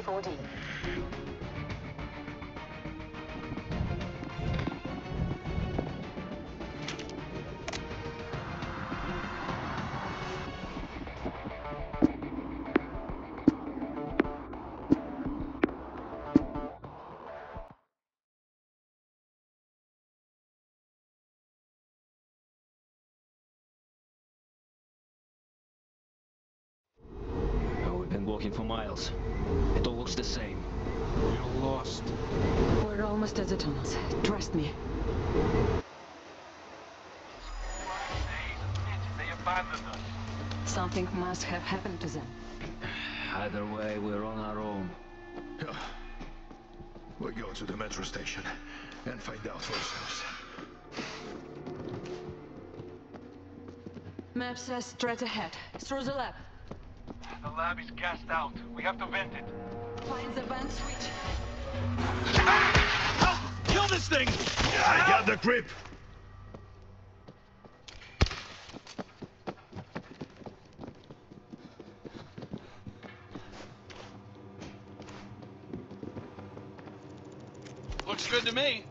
4D. Walking for miles. It all looks the same. We're lost. We're almost at the tunnels. Trust me. They abandoned us. Something must have happened to them. Either way, we're on our own. Yeah. We'll go to the metro station and find out for ourselves. Map says straight ahead, through the lab. The lab is gassed out. We have to vent it. Find the vent switch. Help! Kill this thing! I got the grip! Looks good to me.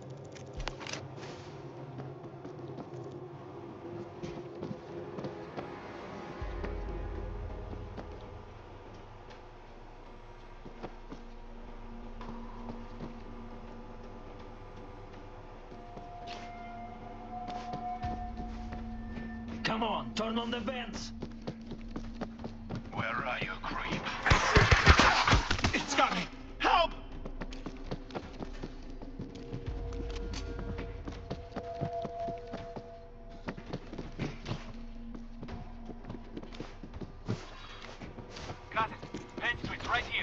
Come on, turn on the vents! Where are you, creep? It's got me! Help! Got it. Vent switch right here.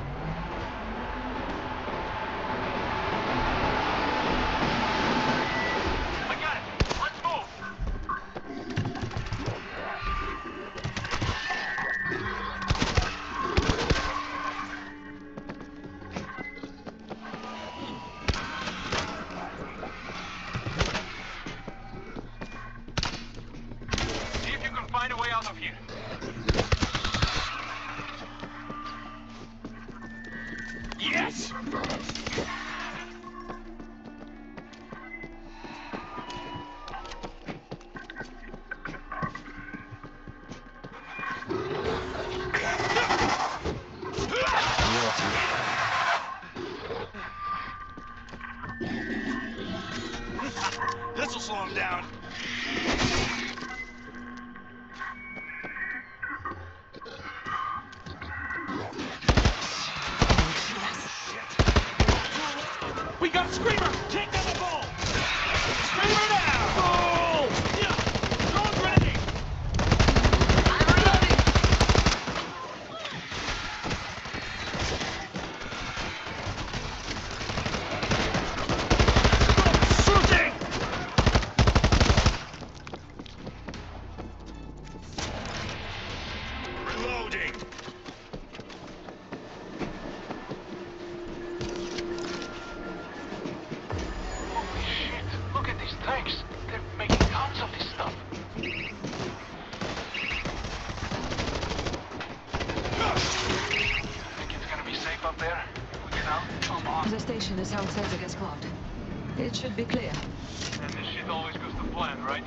I got it. Let's move. See if you can find a way out of here. Yes! This'll slow him down. We got a screamer! Take down the ball! Screamer now! Ball! Yeah! Throw grenade! I'm reloading! Shooting! Reloading! Holy shit! Look at these tanks! They're making tons of this stuff! Think it's gonna be safe up there? We get out? Come on! The station is outside the gas cloud. It should be clear. And this shit always goes to plan, right?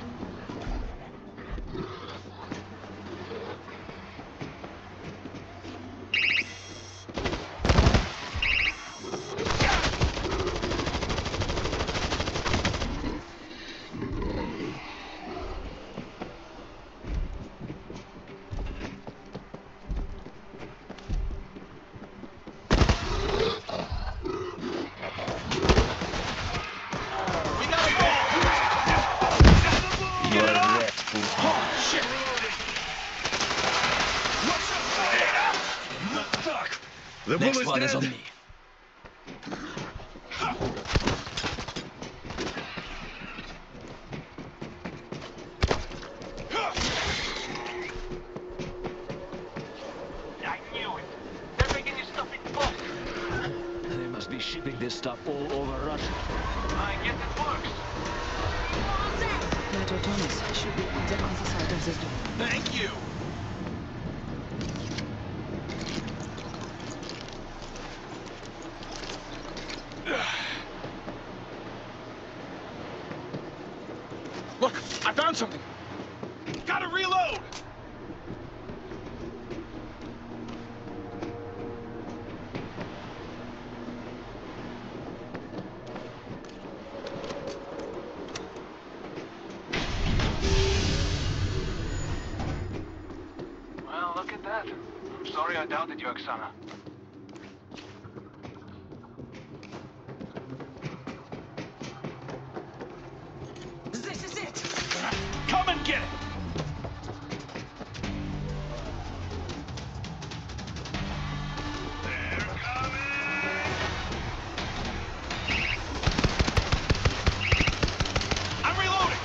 We got a ball! You Get it are off! wrecked, fool. Oh, shit! What's up? Fuck! The Next bullet's one dead! is on me. I knew it! They're making this stuff in bulk! They must be shipping this stuff all over Russia. I guess it works! Metro tunnels should be on the other side of this door. Thank you! I found something. Gotta reload! Well, look at that. I'm sorry I doubted you, Oksana. This is it! Come and get it! They're coming! I'm reloading!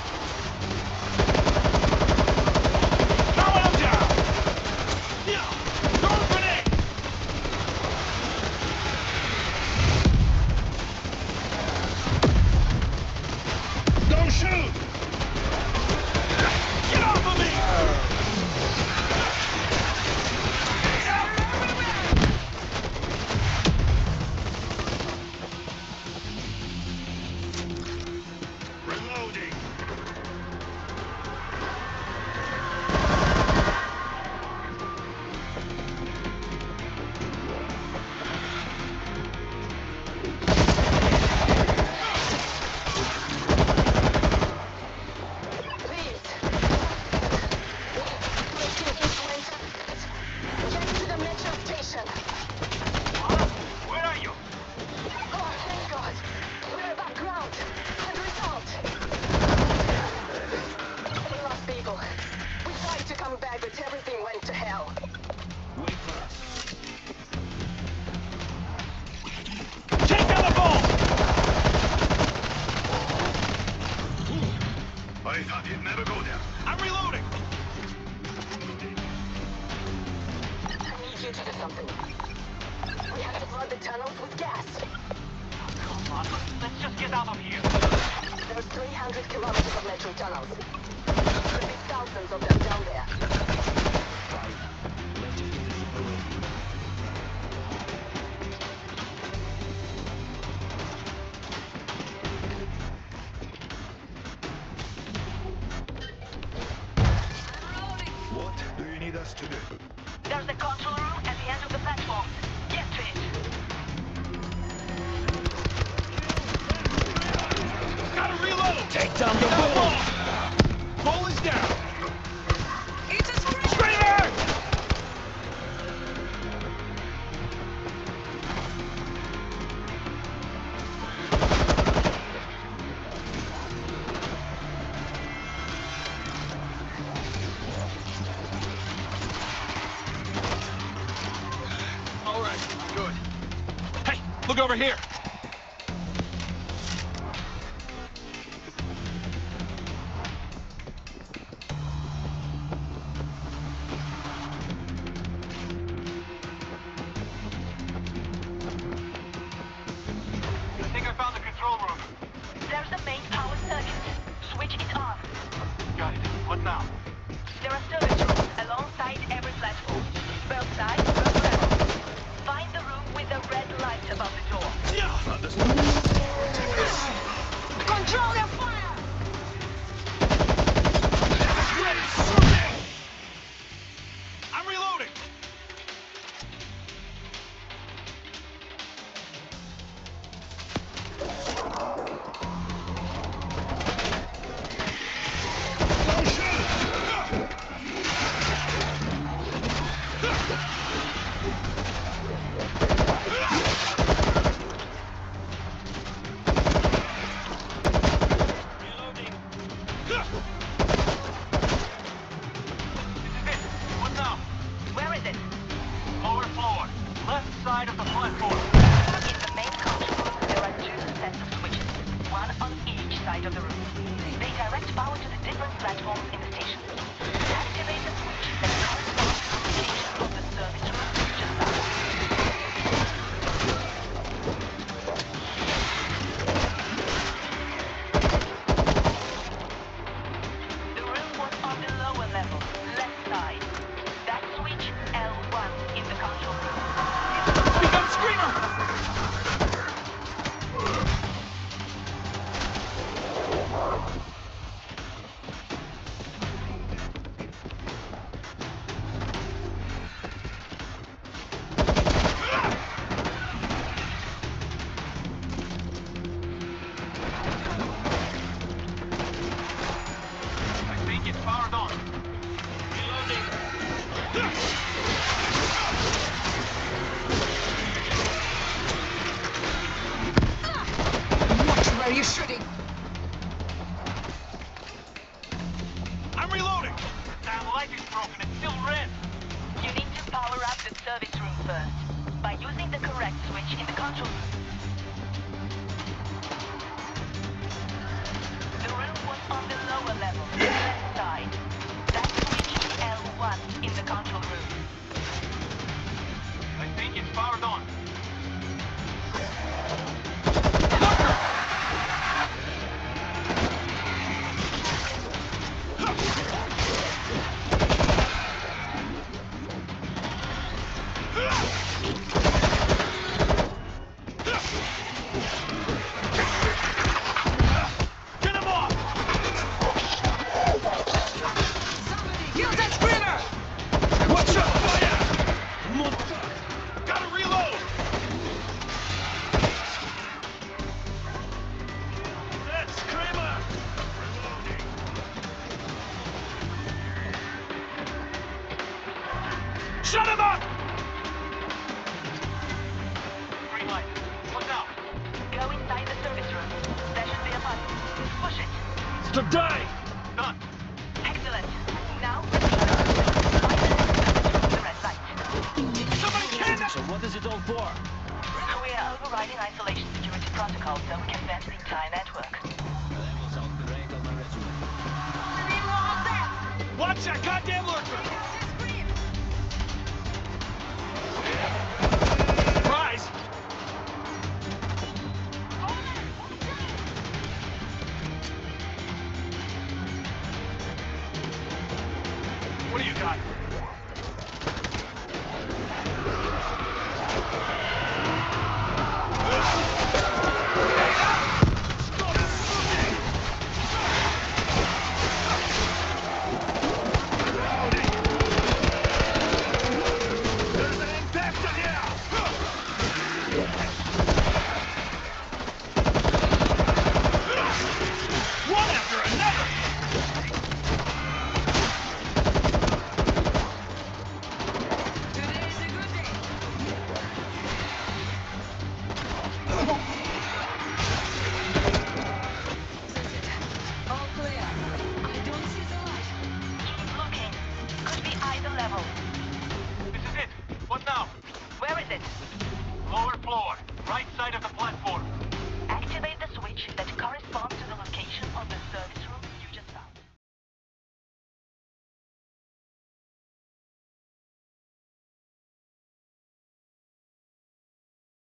Throwing them down! Yeah! Throw a grenade! Don't shoot! Get off of me! Reloading! Please. Get to the metro station. Where are you? Oh, thank God. We're background. Good result. We lost people. We tried to come back, but everything went to hell. Wait for us. Take down the ball! I thought he'd never go there. I'm reloading! I need you to do something. We have to flood the tunnels with gas. Come on, let's just get out of here. There's 300 kilometers of metro tunnels. There could be thousands of them down there. Fine. Let's just get this over with. What do you need us to do? There's the control room at the end of the platform. Get to it. Gotta reload! Take down the ball! Ball is down! It's a screamer! Screamer! All right, good. Hey, look over here! I think I found the control room. There's the main power circuit. Switch it on. Got it. What now? There are storage rooms alongside every platform. Both sides, both levels. Find the room with the red light above the door. Yeah! Shooting! I'm reloading! That light is broken. It's still red. You need to power up the service room first, by using the correct switch in the control room. The room was on the lower level, left side. That switch is L1 in the control room. I think it's powered on. Get him off! Somebody kill that screamer! Watch out! Fire! Gotta reload! That's Kramer! Reloading. Shut him up! Green light. Look out! Go inside the service room. There should be a button. Push it. Today! Done. Excellent. Now, find the red light. Somebody can! So what is it all for? We are overriding isolation security protocol so we can vent the entire network. That will sound great on my resume. Watch that goddamn